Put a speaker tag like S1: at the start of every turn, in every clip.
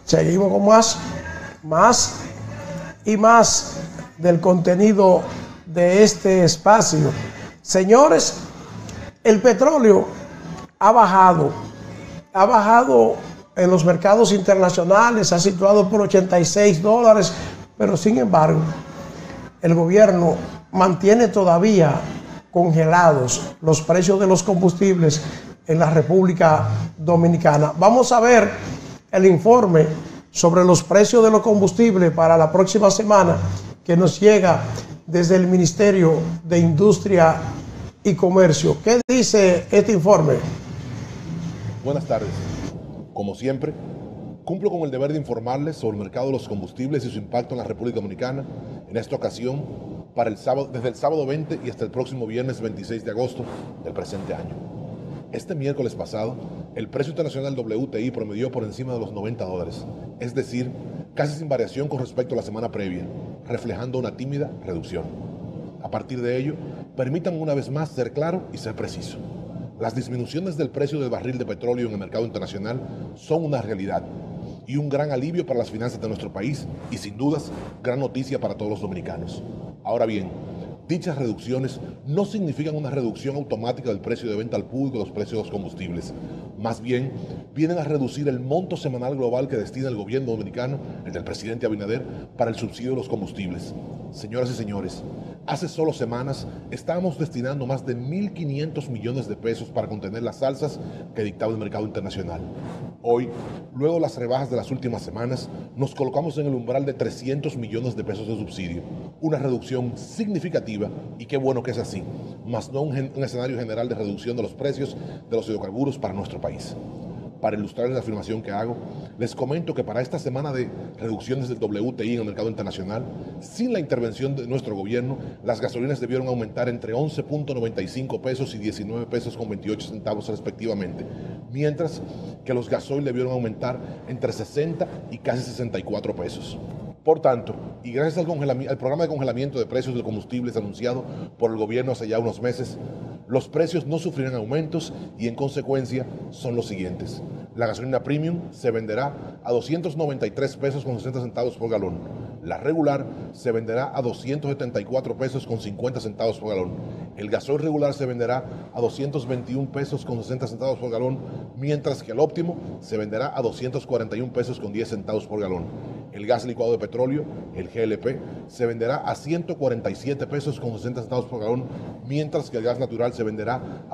S1: Seguimos con más y más del contenido de este espacio. Señores, el petróleo ha bajado en los mercados internacionales, se ha situado por $86, pero sin embargo, el gobierno mantiene todavía congelados los precios de los combustibles en la República Dominicana. Vamos a ver el informe sobre los precios de los combustibles para la próxima semana que nos llega desde el Ministerio de Industria y Comercio. ¿Qué dice este informe?
S2: Buenas tardes. Como siempre, cumplo con el deber de informarles sobre el mercado de los combustibles y su impacto en la República Dominicana. En esta ocasión, desde el sábado 20 y hasta el próximo viernes 26 de agosto del presente año. Este miércoles pasado, el precio internacional WTI promedió por encima de los $90, es decir, casi sin variación con respecto a la semana previa, reflejando una tímida reducción. A partir de ello, permítanme una vez más ser claro y ser preciso. Las disminuciones del precio del barril de petróleo en el mercado internacional son una realidad y un gran alivio para las finanzas de nuestro país y, sin dudas, gran noticia para todos los dominicanos. Ahora bien, dichas reducciones no significan una reducción automática del precio de venta al público de los precios de los combustibles. Más bien, vienen a reducir el monto semanal global que destina el gobierno dominicano, el del presidente Abinader, para el subsidio de los combustibles. Señoras y señores, hace solo semanas estábamos destinando más de 1.500 millones de pesos para contener las alzas que dictaba el mercado internacional. Hoy, luego de las rebajas de las últimas semanas, nos colocamos en el umbral de 300 millones de pesos de subsidio, una reducción significativa, y qué bueno que es así, más no un escenario general de reducción de los precios de los hidrocarburos para nuestro país. Para ilustrar la afirmación que hago, les comento que para esta semana de reducciones del WTI en el mercado internacional, sin la intervención de nuestro gobierno, las gasolinas debieron aumentar entre 11.95 pesos y 19 pesos con 28 centavos respectivamente, mientras que los gasoil debieron aumentar entre 60 y casi 64 pesos. Por tanto, y gracias al programa de congelamiento de precios de combustibles anunciado por el gobierno hace ya unos meses, los precios no sufrirán aumentos y en consecuencia son los siguientes. La gasolina premium se venderá a 293 pesos con 60 centavos por galón. La regular se venderá a 274 pesos con 50 centavos por galón. El gasoil regular se venderá a 221 pesos con 60 centavos por galón, mientras que el óptimo se venderá a 241 pesos con 10 centavos por galón. El gas licuado de petróleo, el GLP, se venderá a 147 pesos con 60 centavos por galón, mientras que el gas natural se venderá a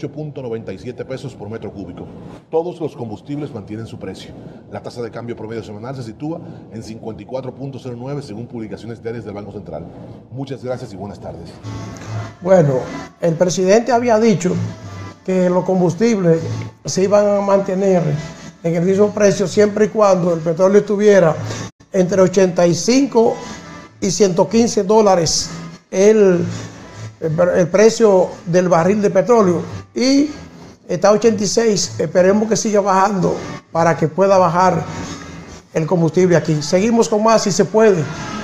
S2: 28.97 pesos por metro cúbico. Todos los combustibles mantienen su precio. La tasa de cambio promedio semanal se sitúa en 54.09 según publicaciones diarias del Banco Central. Muchas gracias y buenas tardes.
S1: Bueno, el presidente había dicho que los combustibles se iban a mantener en el mismo precio siempre y cuando el petróleo estuviera entre 85 y $115 el precio del barril de petróleo, y está a 86, esperemos que siga bajando para que pueda bajar el combustible aquí. Seguimos con más si se puede.